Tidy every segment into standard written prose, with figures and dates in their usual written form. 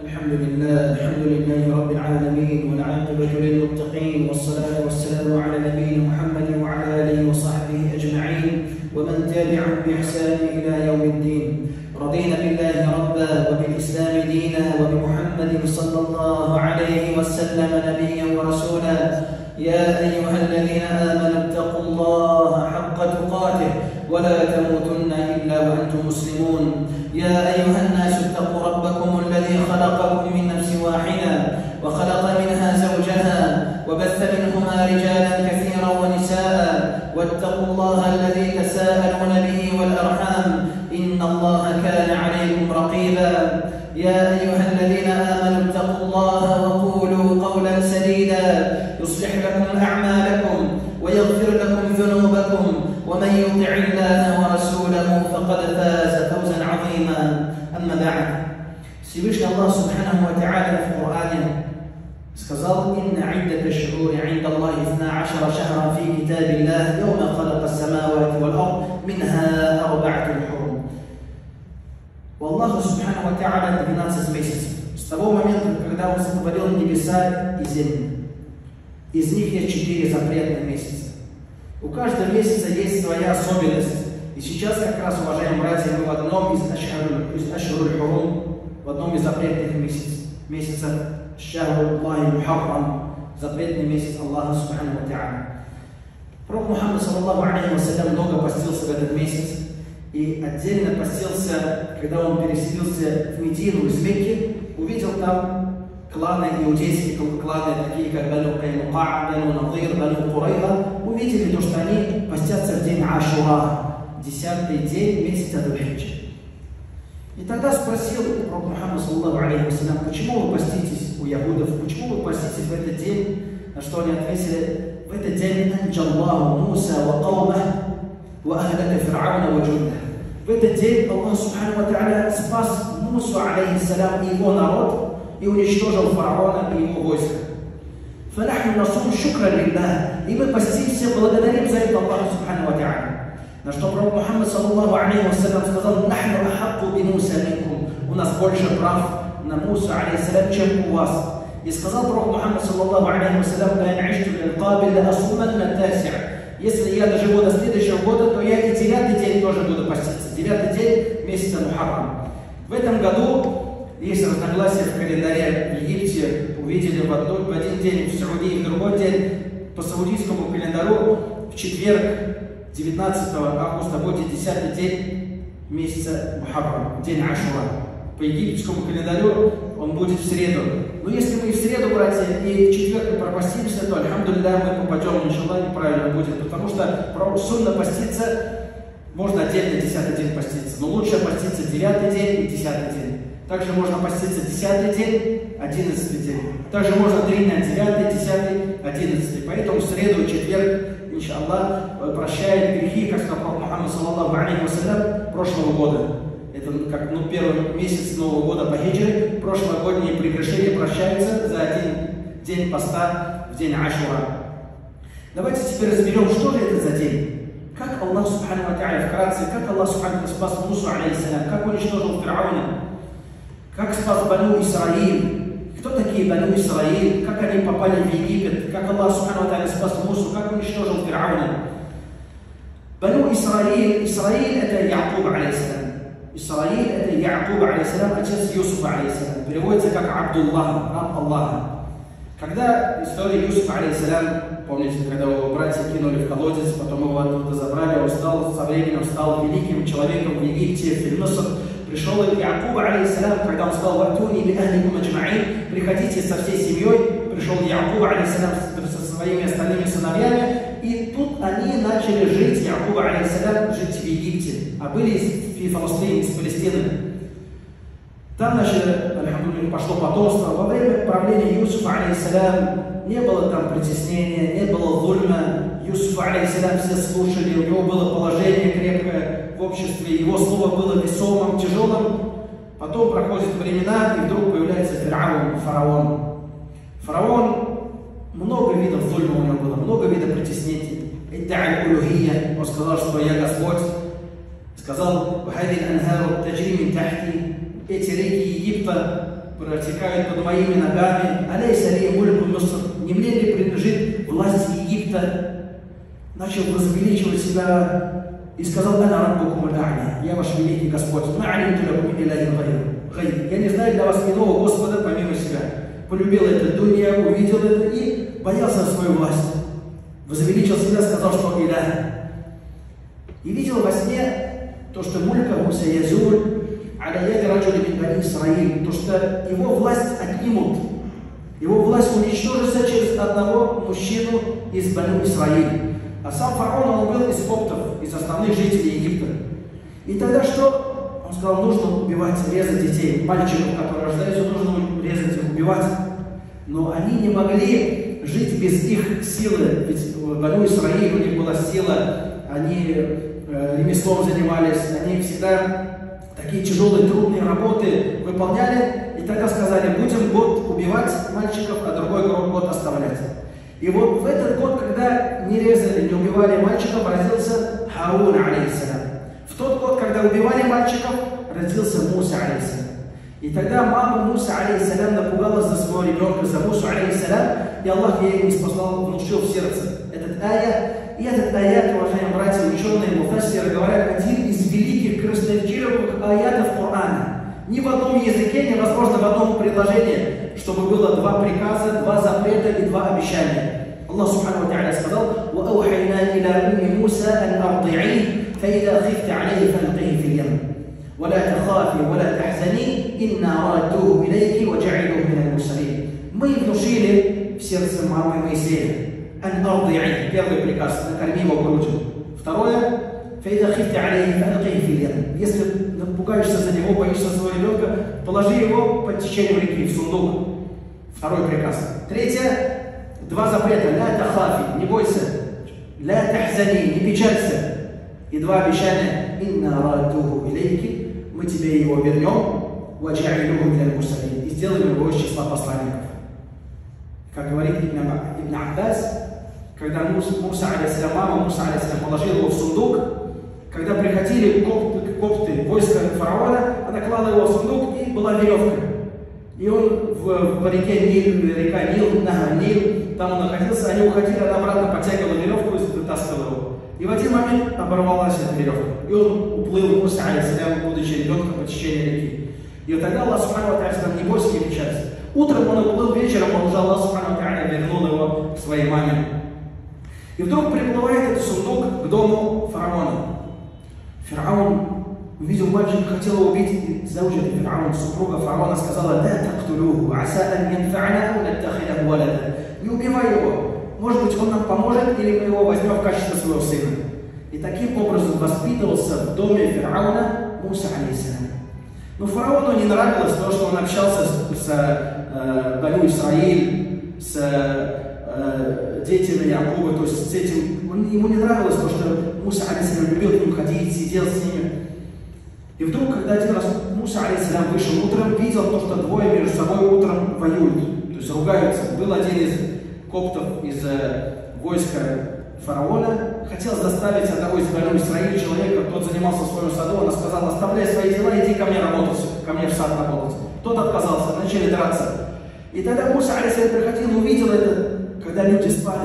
الحمد لله رب العالمين والعاقبة للمتقين والصلاة والسلام على نبينا محمد وعلى آله وصحبه أجمعين ومن تابعهم بإحسان إلى يوم الدين. رضينا بالله ربا وبالإسلام دينا وبمحمد صلى الله عليه وسلم نبيا ورسولا. يا أيها الذين آمنوا اتقوا الله حق تقاته ولا تموتن إلا وأنتم مسلمون. يا أيها الناس اتقوا ربكم الذي خلقكم من نفس واحدة وخلق منها زوجها وبث منهما رجالا كثيرا ونساء واتقوا الله الذي تساءلون به والأرحام إن الله كان عليكم رقيبا. يا أيها الذين آمنوا اتقوا الله وقولوا قولا سديدا يصلح لكم أعمالكم ويغفر لكم ذنوبكم ومن يطع الله ورسوله فقد فاز فوزا عظيما. أما بعد. Всевышний Аллах Субханаху ва Тааля в Коране сказал: «Инна иддата шхури инда Аллахи 12 шахран фи китабиллах йома халака ас-самавати вал ард минха арба'атун хурум». У Аллаха Субханаху ва Тааля 12 месяцев. С того момента, когда Он сотворил небеса и землю. Из них есть 4 запретных месяца. У каждого месяца есть своя особенность. И сейчас как раз, уважаемые братья, мы в одном из ашхуруль хурум, в одном из запретных месяцев Шахруллахи Мухаррам, запретный месяц Аллаха Субханаху ва Тааля. Пророк Мухаммад саллаллаху алейхи ва саллям много постился в этот месяц и отдельно постился, когда он переселился в Медину из Мекки, увидел там кланы, иудейские кланы, такие как Бану Кайнука, Бану Надир, Бану Курайда, увидели то, что они постятся в день Ашура, 10-й день месяца Дуль-Хиджа. И тогда спросил пророк Мухаммад саллаллаху алейхи ва саллям: почему вы поститесь у ягудов, почему вы поститесь в этот день? На что они ответили: в этот день анджаллаху Муса ва каумах ва ахлака фир'ауна ва джунdah. В этот день Аллах Субханаху ва Тааля спас Мусу алейхиссалям и его народ и уничтожил фараона и его войско. Фанахну насум шукра лиллах. И мы постимся, благодарим за это Аллаху Субханаху ва Тааля. На что пророк Мухаммад саллаллаху алейхи ва саллям сказал: нахну ахакку би Муса минкум. У нас больше прав на Мусу алейхиссалям, чем у вас. И сказал пророк Мухаммад саллаллаху алейхи ва саллям: ла на'iшту лил-кабиль ла асуманна таси'а. Если я доживу до следующего года, то я и 9-й день тоже буду поститься. 9-й день месяца Мухаррам. В этом году есть разногласия в календаре. В Египте увидели в один день, в Саудии в другой день. По саудийскому календару в четверг 19 августа будет 10-й день месяца Мухаррам, день Ашура. По египетскому календарю он будет в среду. Но если мы и в среду, братья, и в четверг пропастимся, то, альхамдулилля, мы попадем, иншаллах, неправильно будет. Потому что сунна поститься, можно отдельно 10-й день поститься. Но лучше поститься 9-й день и 10-й день. Также можно поститься 10-й день, 11-й день. Также можно 3 дня, 9-й, 10-й, 11-й. Поэтому в среду и четверг, иншаллах, прощает грехи, как сказал Мухаммад саллаллаху алейхи ва саллям, прошлого года. Это как первый месяц Нового года по хиджре. Прошлогодние прегрешения прощаются за один день поста в день Ашура. Давайте теперь разберем, что же это за день. Как Аллах Субханаху ва Тааля, вкратце, как Аллах Субханаху спас Мусу алейхиссалям, как уничтожил фир'ауна, как спас Бану Исраиль, кто такие Бану Исраиль, как они попали в Египет, как Аллах Субханаху ва Тааля спас Мусу, как уничтожил фир'ауна. Бану Исраиль, Исраиль это Якуб алейхиссалям. Исраиль это Якуб алейхиссалям, отец Юсуфа алейхиссалям. Переводится как Абдуллах, раб Аллаха. Когда история Юсуфа алейхиссалям, помните, когда его братья кинули в колодец, потом его оттуда забрали, он со временем стал великим человеком в Египте, в Миср. Пришел Якуб алейхиссалям, когда он сказал: «Ватуни би ахликум аджма'ин», приходите со всей семьей. Пришел Якуб алейхиссалям со своими остальными сыновьями, и тут они начали жить, Якуб алейхиссалям, жить в Египте, а были в Фаластине, из Палестины. Там, значит, пошло потомство. Во время правления Юсуфа алейхиссалям не было там притеснения, не было зульма. Юсуфа алейхиссалям все слушали, у него было положение крепкое в обществе, его слово было весомым, тяжелым. Потом проходят времена, и вдруг появляется фараон. Фараон, много видов зульма у него было, много видов притеснений. Он сказал, что я Господь. Сказал: эти реки Египта протекают под моими ногами. Алейса ли мульку Миср, не мне ли принадлежит власть Египта? Начал возвеличивать себя и сказал: «Ана раббукум аль-а'ля, я ваш великий Господь. Ма алимту лакум илляхин гайр. Я не знаю для вас иного Господа помимо себя». Полюбил это дунья, увидел это и боялся свою власть. Возвеличил себя, сказал, что Илях. И видел во сне то, что мулька Муса язуль аля яди раджули мин бани Исраиль, то, что его власть отнимут. Его власть уничтожится через одного мужчину из Бану Исраиль. А сам фараон, он был из коптов, из основных жителей Египта. И тогда что? Он сказал: нужно убивать, резать детей, мальчиков, которые рождаются, нужно резать их, убивать. Но они не могли жить без их силы, ведь в Бану Исраиль у них была сила, они ремеслом занимались, они всегда такие тяжелые, трудные работы выполняли. И тогда сказали: будем год убивать мальчиков, а другой год оставлять. И вот в этот год, когда не резали, не убивали мальчиков, родился Харун, алейхиссалям. В тот год, когда убивали мальчиков, родился Муса, алейхиссалям. И тогда мама Муса, алейхиссалям, напугалась за своего ребенка, за Мусу, алейхиссалям, и Аллах ей ниспослал, внушил в сердце этот аят. И этот аят, уважаемые братья, ученые, муфассиры говорят, один из великих красноречивых аятов Корана. Ни в одном языке невозможно в одном предложении, чтобы было два приказа, два запрета и два обещания. Аллах Субхану ва Тааля сказал: «Ваухайна иля умми Муса ан арди'и, фаида хифти алейхи фалқихи фил ям. Валя тахафи, валя тахзани, инна раддуху илейки ва джа'илуху миналь мурсалин». Мы внушили в сердце мамы Моисея. Ан арди'и, первый приказ, накорми его грудью. Второе: фаида хифти алейхи фалқихи фил ям. Если пугаешься за него, боишься своего ребенка, положи его под течением реки, в сундук. Второй приказ. Третье: два запрета. Ля тахафи, не бойся. Ля тахзани, не печалься. И два обещания. Инна раддуху илейки, мы тебе его вернем. Ва джа'илуху миналь мурсалин, и сделаем его из числа посланников. Как говорит Ибн Аббас, когда Муса, алейхиссалям, мама Муса, алейхиссалям, положила его в сундук, когда приходили копты, войско фараона, она клала его в сундук, и была веревка. И он в реке Нил, река Нил, Нил, там он находился, они уходили, она обратно подтягивала веревку и вытаскивала его. И в один момент оборвалась эта веревка. И он уплыл, Муса, алейхиссалям, будучи ребенком, по течению реки. И вот тогда Аллах Субхану ва Тааля сказал: не бойся, не печалься. Утром он уплыл, вечером он уже, Аллах Субхану ва Тааля вернул его к своей маме. И вдруг приплывает этот сундук к дому фараона. Фараон увидел мальчика, хотел его убить. Зауджа Фараон, супруга фараона, сказала: «Да тактулюху, аса ан янфа'на ау наттахидаху валада». Не убивай его. Может быть, он нам поможет, или мы его возьмем в качестве своего сына. И таким образом воспитывался в доме Фараона Муса, алейхиссалям. Но фараону не нравилось то, что он общался с Бану Исраиль, с детями Якуба, то есть с этим. Ему не нравилось то, что Муса, алейхиссалям, любил к ним ходить, сидел с ними. И вдруг, когда один раз Муса, алейхиссалям, вышел утром, видел то, что двое между собой утром воюют, то есть ругаются. Был один из коптов, из войска фараона, хотел заставить одного из Бану Исраиль человека, тот занимался в своем саду, он сказал: оставляй свои дела, иди ко мне работать, ко мне в сад работать. Тот отказался, начали драться. И тогда Муса, алейхиссалям, приходил, увидел это, когда люди спали,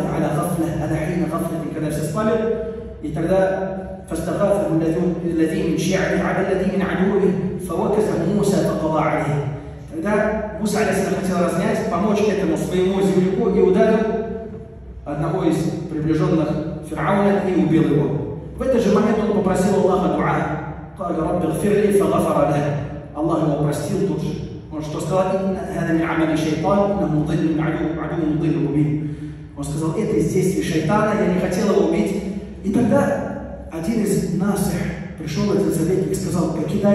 когда все спали, и тогда فاستغاثه الذي من شيعته على الذي من عدوه فوكزه موسى فقضى عليه. Тогда Муса, алейхиссалям, хотел разнять, помочь этому своему земляку, и ударил одного из приближенных Фирауна и убил его. В этот же момент он попросил Аллаха дуа. قال رب اغفر لي فغفر له. Аллах его простил тут же. Он что сказал? هذا من عمل شيطان إنه مضل عدو مضل مبين. Он сказал: это из действий шайтана, я не хотел его убить. И тогда один из насих пришел этот советник и сказал: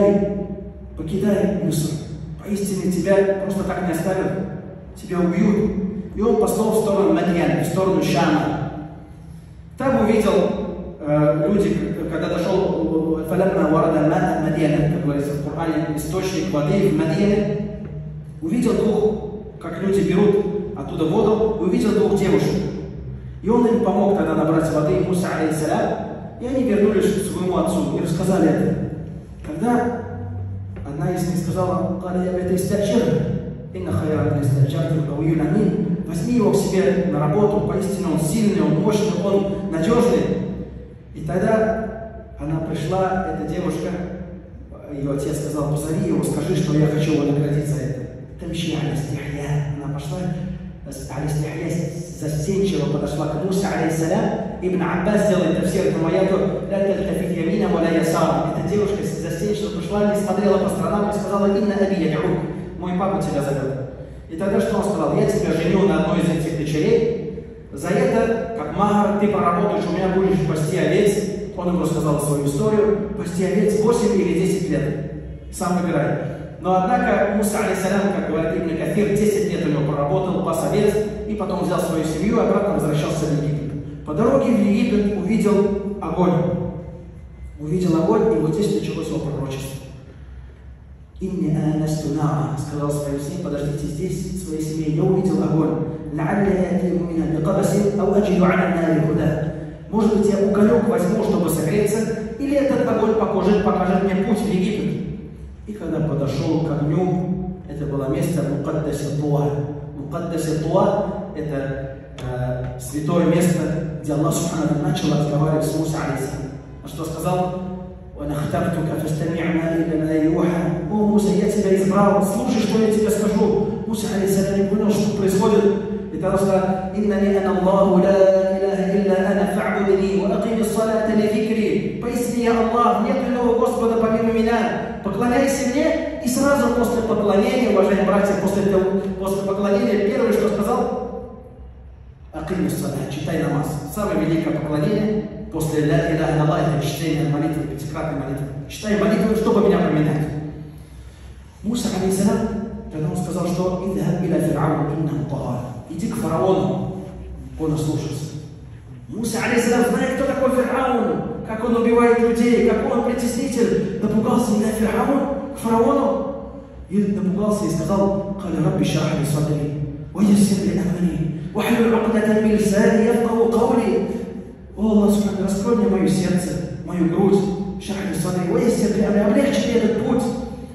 покидай Миср. Поистине тебя просто так не оставят, тебя убьют. И он послал в сторону Мадьяна, в сторону Шама. Там увидел люди, когда дошел Фалямма варада маа Мадьяна, как говорится в Коране, источник воды в Мадьяне, увидел как люди берут оттуда воду, и увидел двух девушек. И он им помог тогда набрать воды, Муса, алейхиссалям, и они вернулись к своему отцу и рассказали это. Когда одна из них сказала: это истачер, «Инна хайран листаджарту кауюн амин». Возьми его к себе на работу, поистине он сильный, он мощный, он надежный. И тогда она пришла, эта девушка, ее отец сказал: позови его, скажи, что я хочу его наградить за это. Тамши аля-стихья. Она пошла, аля-стихья, застенчиво подошла к Мусе, алейхиссалям. Ибн Аббас делает тафсир этому аяту: «Ля тальтафит ямина ва ля ясара». Эта девушка застенчиво пришла, не смотрела по сторонам и сказала: «Инна аби яд'ук». Мой папа тебя зовет. И тогда что он сказал? Я тебя женю на одной из этих дочерей. За это, как махар, ты поработаешь, у меня будешь пасти овец. Он ему рассказал свою историю. Пасти овец 8 или 10 лет. Сам выбирай. Но однако Муса, алейхиссалям, как говорит Ибн Кафир, 10 лет у него поработал, пас овец, и потом взял свою семью и обратно возвращался в Египет. По дороге в Египет увидел огонь. Увидел огонь, и вот здесь началось его пророчество. «Инни анасту наара», сказал своим семье: подождите здесь, в своей семье, я увидел огонь. Может быть, я уголек возьму, чтобы согреться, или этот огонь покажет мне путь в Египет. И когда подошел к огню, это было место Мукаддаси Туа. Мукаддаси Туа – это святое место, где Аллах Субхану начал разговаривать с Муса, алейхиссалям. А что сказал? «О, Муса, я тебя избрал, слушай, что я тебе скажу». Муса, алейхиссалям, не понял, что происходит. И тогда сказал: «Иннани ана Аллаху, ла илляха илля ана фа'будни, ва акими ссалата ли зикри». Поистине я Аллах, нет иного Господа помимо меня. Поклоняйся мне. И сразу после поклонения, уважаемые братья, после поклонения, первое, что сказал: «Акими ссалата», читай намаз. Самое великое поклонение после ля илляха илля Аллах, это чтение молитвы, пятикратной молитвы. Читай молитву, чтобы меня поминать. Муса, алейхиссалям, когда он сказал, что иди к фараону, он ослушался. Муса, алейхиссалям, знает, кто такой фараон, как он убивает людей, какой он притеснитель. Напугался: я фараон, к фараону. И напугался и сказал: «Каля рабби шрах ли садри, ва яссир ли амри, ва хлюль уqдатан мин лисани яфқаху қавли». О, Аллах, раскрой мне мое сердце, мою грудь, шрах ли садри, ва яссир ли амри, облегчи мне этот путь.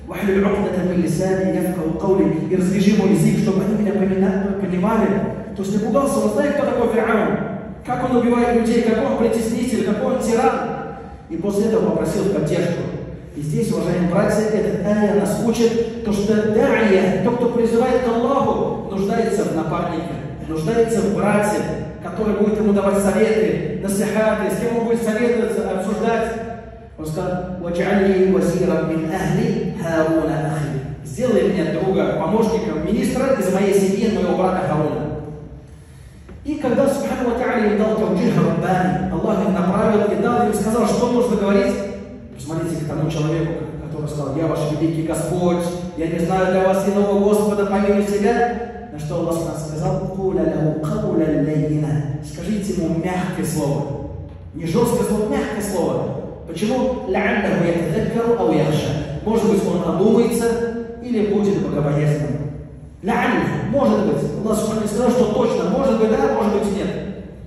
И развяжи мой язык, чтобы они меня понимали. То есть напугался, он знает, кто такой фараон, как он убивает людей, какой он притеснитель, какой он тиран. И после этого попросил поддержку. И здесь, уважаемые братья, этот ая нас учит, то, что да'ия, тот, кто призывает к Аллаху, нуждается в напарнике, нуждается в брате, который будет ему давать советы, насихаты, с кем он будет советоваться, обсуждать. Он сказал: «Вадж'альни вазиран мин ахли Харуна ахи». Сделай мне друга, помощника, министра из моей семьи, моего брата Харуна. И когда Субхану ва Тааля им дал тауджих раббани, Аллах их направил и дал им, сказал, что нужно говорить. Посмотрите к тому человеку, который сказал: «Я ваш великий Господь, я не знаю для вас иного Господа помимо себя». На что Аллах сказал: скажите ему мягкое слово. Не жесткое слово, мягкое слово. Почему? Может быть, он одумается или будет богобоязненным. Может быть. Аллах Субхану сказал, что точно, может быть да, может быть нет.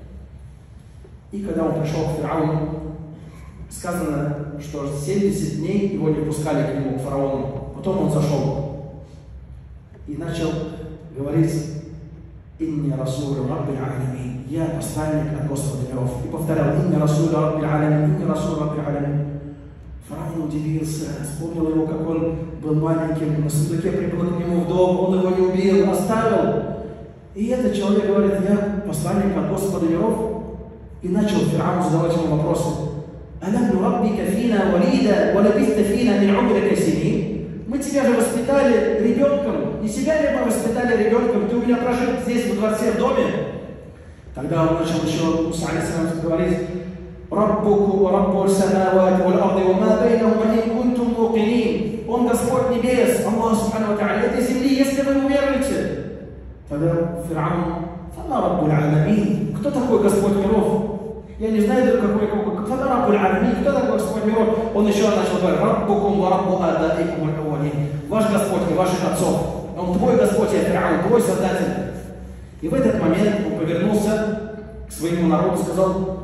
И когда он пришел к фараону, сказано, что 70 дней его не пускали к нему, к фараону. Потом он зашел и начал говорить: «Инни расулю раббил аламин». Я посланник от Господа миров. И повторял: «Инни расулю раббил аламин, инни расулю раббил аламин». Фараон удивился, вспомнил его, как он был маленьким, на сундуке прибыл к нему в дом, он его не убил, оставил. И этот человек говорит: «Я посланник от Господа миров». И начал Фараон задавать ему вопросы. «Алам нураббика фина валида, валабиста фина мин умрика синин». Мы тебя же воспитали ребенком, не себя ли мы воспитали ребенком, ты у меня прожил здесь, во дворце, в доме. Тогда он начал еще Муса алейхиссалям говорить: «Раббуку ва раббу самавати вал арди ва ма байнахума ин кунтум мукинин». Он Господь небес, Аллах Субхану ва Тааля, этой земли, если вы уверуете. Тогда Фараон: «Фама раббул аламин». Кто такой Господь миров? Я не знаю, какой «Фама раббул аламин», кто такой Господь миров? Он еще начал говорить: «Раббукум ва раббу адаикум аль-аввалин». Ваш Господь и ваших отцов. Он твой Господь, я Фараон, твой Создатель. И в этот момент он повернулся к своему народу и сказал: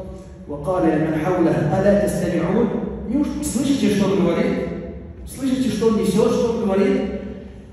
слышите, что он говорит? Слышите, что он несет, что он говорит?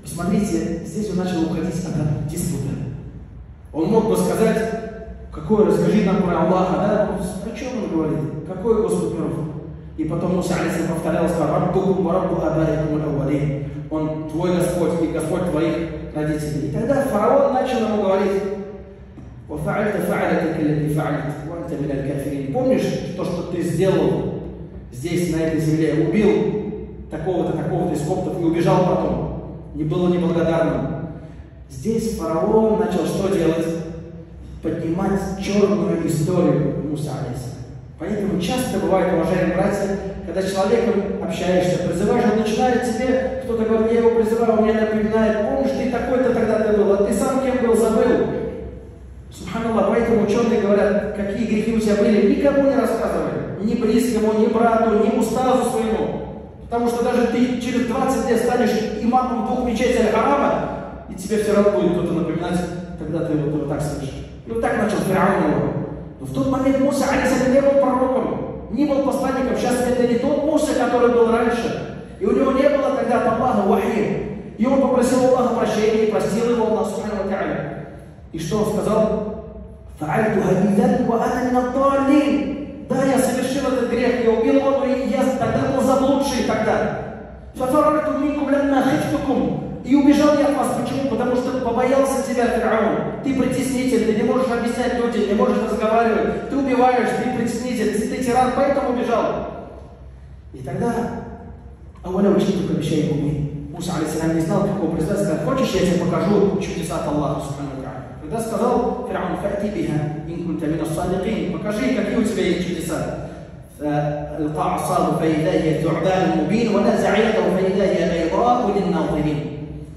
Посмотрите, здесь он начал уходить от диспута. Он мог бы сказать, какой, расскажи нам про Аллаха, да? О чем он говорит? Какой Господь миров? И потом Муса алейхиссалям повторял, сказал, «Раббукум ва раббу абаикум аль-аввалин». Он твой Господь и Господь твоих родителей. И тогда фараон начал ему говорить, «Вафа'альта фа'алатака аллати фа'альта, ва анта миналь кафирин». Помнишь то, что ты сделал здесь, на этой земле? Убил такого-то из коптов и убежал потом. Не было неблагодарным. Здесь фараон начал что делать? Поднимать черную историю Муса алейхиссалям. Поэтому часто бывает, уважаемые братья, когда с человеком общаешься, призываешь, он начинает тебе, кто-то говорит, я его призываю, он мне напоминает, помнишь, ты такой-то тогда-то был, а ты сам кем был, забыл. Субханаллах, поэтому ученые говорят, какие грехи у тебя были, никому не рассказывай, ни близкому, ни брату, ни устазу своему. Потому что даже ты через 20 лет станешь имамом 2 мечетей аль-Харама, и тебе все равно будет кто-то напоминать, когда ты вот так слышишь. И вот так начал Фираун его. Но в тот момент Муса алейхиссалям не был пророком, не был посланником. Сейчас это не тот Муса, который был раньше. И у него не было тогда от Аллаха вахи. И он попросил Аллаха прощения и простил его Аллах субхану ва тааля. И что он сказал? «Фа'альту хадидан ва ана мин ад-даллин». Да, я совершил этот грех, я убил его, и я тогда был заблудший тогда. «Фафарарту минкум ламма хифтукум». И убежал я от вас. Почему? Потому что побоялся тебя, Фираун. Ты притеснитель, ты не можешь объяснять людям, не можешь разговаривать. Ты убиваешь, ты притеснитель, ты тиран, поэтому убежал. И тогда Ауля учитель обещает ему. Муса алейхиссалям не знал, какого призвать, сказал, хочешь, я тебе покажу чудеса от Аллаха, субхану ва тааля. Когда сказал Фираун, «Фа'ти биха, ин кунта мина ас-садикин», покажи, какие у тебя есть чудеса. فألقى عصاه فإذا هي ثعبان مبين ونزع يده فإذا هي بيضاء للناظرين.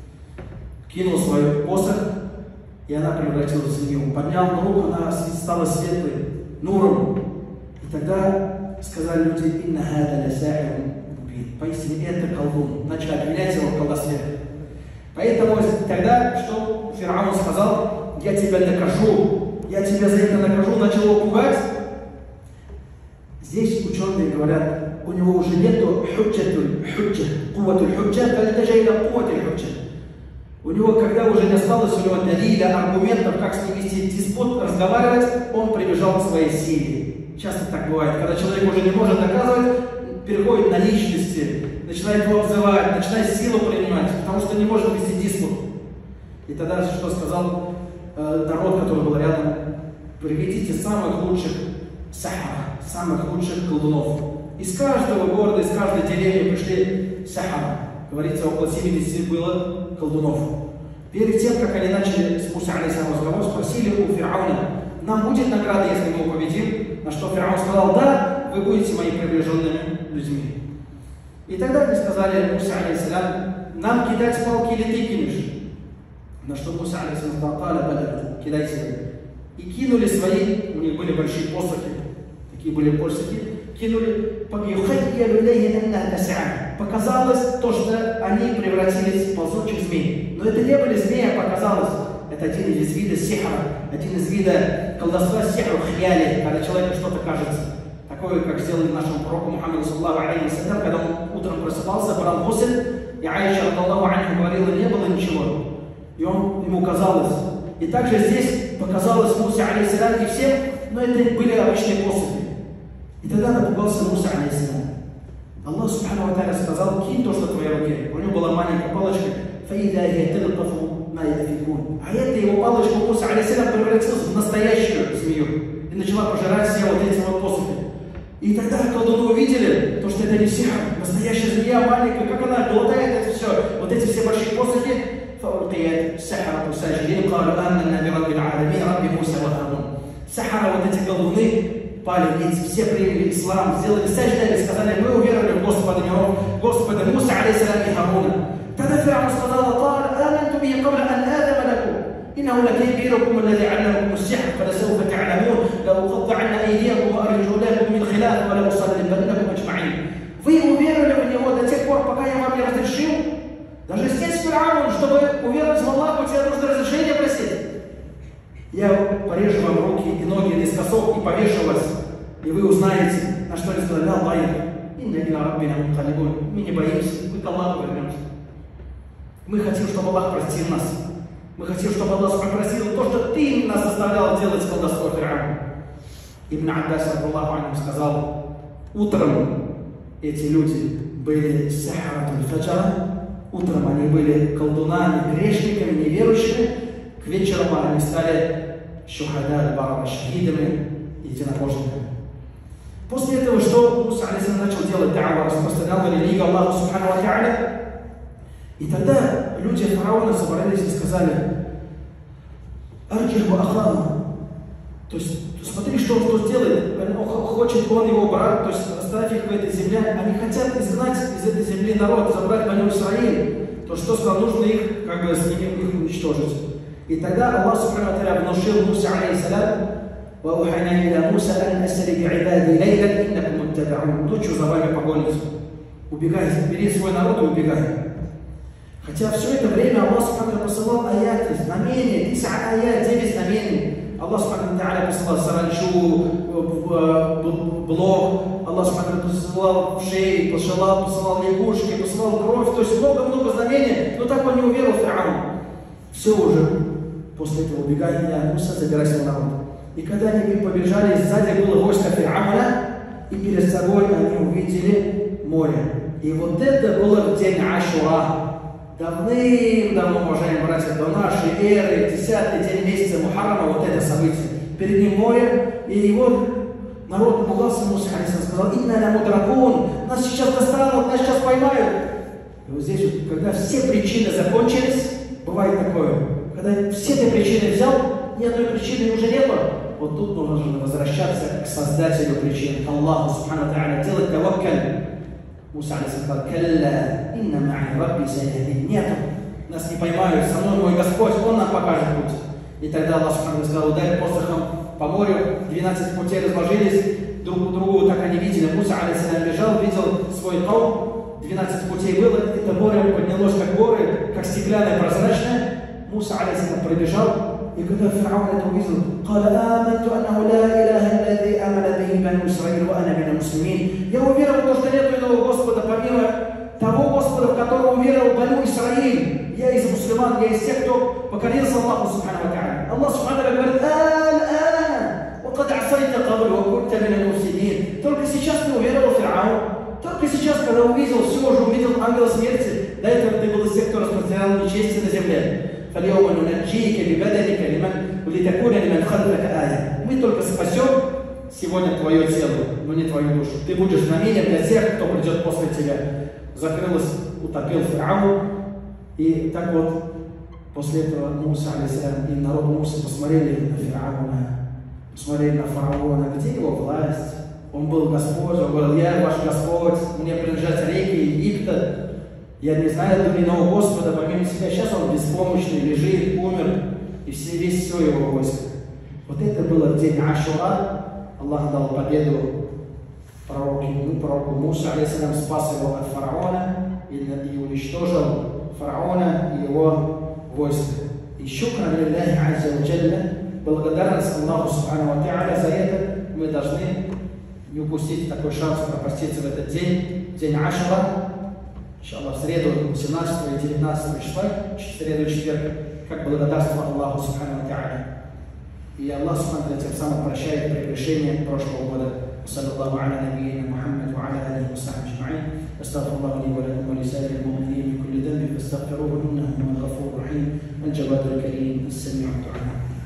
Кинул свой посох, и она превратилась в нее. Поднял руку, она стала светлой, нуром. И тогда сказали люди, «Инна хада ля сахирун мубин». Поистине это колдун. Начали обвинять его в колдовстве. Поэтому тогда, что Фираун сказал, я тебя накажу, я тебя за это накажу, начал его пугать. Здесь ученые говорят, у него уже нету худжа, кувватуль худжа, фальтажа иля кувватуль худжа. У него, когда уже не осталось у него далиля, аргументов, как с ним вести диспут, разговаривать, он прибежал к своей силе. Часто так бывает, когда человек уже не может доказывать, переходит на личности, начинает его обзывать, начинает силу принимать, потому что не может вести диспут. И тогда что сказал народ, который был рядом, приведите самых лучших сахара, самых лучших колдунов. Из каждого города, из каждой деревни пришли сахара. Говорится, около 70 было колдунов. Перед тем, как они начали с Муса алейхиссалям разговор, спросили у Фирауна, нам будет награда, если мы его победим? На что Фираун сказал, да, вы будете моими приближенными людьми. И тогда они сказали Муса алейхиссалям, нам кидать палки или ты кинешь? На что Муса алейхиссалям сказал, кидайте. И кинули свои, у них были большие посохи, такие были посохи, кинули, показалось то, что они превратились в ползучих змей. Но это не были змеи, а показалось. Это один из видов сихра, один из видов колдовства сихру хьяли, когда человеку что-то кажется. Такое, как сделали нашему пророку Мухаммаду саллаллаху алейхи ва саллям, когда он утром просыпался, брал гусель, и Аиша радхиаллаху анха говорила, не было ничего. И ему казалось. И также здесь показалось Мусе алейхиссалям и всем, но это были обычные посохи. И тогда напугался Муса алейхиссалям. Аллах субхану ва тааля сказал, кинь то, что в твоей руке. У него была маленькая палочка. А эта его палочка Муса алейхиссалям превратилась в настоящую змею. И начала пожирать все вот эти вот посохи. И тогда колдуны увидели, то, что это не сихр, настоящая змея маленькая, как она глотает это все, вот эти все большие посохи. Сахара, вот эти колдуны, пали ниц, все приняли ислам, сделали сажда и сказали, мы уверовали в Господа миров, Господа Муса алейхиссалям и Харуна. Тогда Фираун сказал, آمنت به قبل أن آذن لكم إنه لكبيركم الذي علمكم السحر فلسوف تعلمون لأقطعن أيديكم وأرجلكم من خلاف ولأصلبنكم أجمعين. Вы уверовали в него до тех пор, пока я вам не разрешил? Даже здесь Фираун, чтобы уверовать в Аллаха, у тебя нужно разрешение просить. Я порежу вам руки и ноги наискосок и повешу вас, и вы узнаете, на что я сказал, Аллах, мы не боимся, мы к Аллаху вернемся. Мы хотим, чтобы Аллах простил нас. Мы хотим, чтобы Аллах простил то, что ты нас заставлял делать с колдовством Фир'ауна. Ибн Аббас радхияллаху анху сказал, утром эти люди были сахаратуль фаджара, утром они были колдунами, грешниками, неверующими, к вечеру они стали шухада, бараба, шахидами, единобожниками. После этого что Муса алейхиссалям начал делать? Да'ва, распространял религию Аллаху субхану ва та'аля. И тогда люди фараона собрались и сказали: Арджих ва ахлама. То есть, смотри, что он сделает. Хочет он его брать, то есть оставить их в этой земле. Они хотят изгнать из этой земли народ, забрать Бану Исраиль. То что сказал, нужно их, как бы, с ними их уничтожить. И тогда Аллах субхану ва та'аля внушил Муса алейхиссалям: وأوحينا إلى موسى أن أسر بعبادي ليلا إنكم متبعون. Ночью за вами погонятся. Убегайте, бери свой народ и убегай. Хотя все это время Аллах субхану посылал аяты, знамения, 9 аят, 9 знамений. Аллах субхану посылал саранчу, блок, Аллах субхану посылал вшей, посылал лягушки, посылал кровь, то есть много-много знамений, но так он не уверовал в Фир'аун. Все уже. После этого убегай, я Муса, забирай свой народ. И когда они побежали, сзади было войско Фир'ауна, и перед собой они увидели море. И вот это было в день Ашура. Давным-давно, уважаемые братья, до нашей эры, 10-й день месяца Мухаррама, вот это событие. Перед ним море, и его народ пугался, Муса сказал: «Инна ля мудракун, нас сейчас достанут, нас сейчас поймают». И вот здесь, когда все причины закончились, бывает такое, когда все эти причины взял, ни одной причины уже не было. Вот тут нужно возвращаться к создателю причин, к Аллаху субхану ва та'аля, делать таваккаль. Муса сказал: «Калла, инна ма'и рабби сайяхдин». Нет, нас не поймают, со мной мой Господь, Он нам покажет путь. И тогда Аллах субхану ва та'аля сказал: ударь посохом по морю, 12 путей разложились, друг другу так они видели. Муса алейхиссалям бежал, видел свой каум, 12 путей было, это море поднялось как горы, как стеклянное, прозрачное. Муса алейхиссалям пробежал. И когда Фир'аун это увидел, я уверовал в то, что нет иного Господа, помимо того Господа, в которого уверовал Бану Исраиль. Я из мусульман, я из тех, кто покорился Аллаху субхану ва та'аля. Аллах субхану ва та'аля говорит: только сейчас ты уверовал в Фир'аун. Только сейчас, когда увидел, все уже увидел ангела смерти. До этого ты был из тех, кто распространял нечестие на земле. Мы только спасем сегодня твое тело, но не твою душу. Ты будешь знамением для тех, кто придет после тебя. Закрылось, утопил Фир'аун. И так вот, после этого Муса алейхиссалям и народ Мусы посмотрели на Фир'ауна, посмотрели на фараона, где его власть. Он был Господь, он говорил: я ваш Господь, мне принадлежат реки Египта. Я не знаю иного Господа, помимо себя. Сейчас он беспомощный, лежит, умер, и весь все его войско. Вот это было в день Ашура. Аллах дал победу пророку Мусе, алейхиссалям, спас его от фараона и уничтожил фараона и его войско. И шукран лилляхи азза ва джалля, благодарность Аллаху субхану ва та'аля за это. Мы должны не упустить такой шанс пропустить в этот день, день Ашура. Иншаллах, в среду 18 и 19 числа, в среду и четверг, как благодарство Аллаху субхану ва та'аля. И Аллах субхану ва та'аля тем самым прощает прегрешения прошлого года. Саллаллаху аля набийина Мухаммад ва аля алихи ва сахбихи аджма'ин. Астагфируллаха ли ва лакум ва лисаирил му'минин мин кулли дhanbin фастагфируhu иннаху гуфурur рахим. Аль-Джавадul Карим, ас-Сами'у ад-ду'a.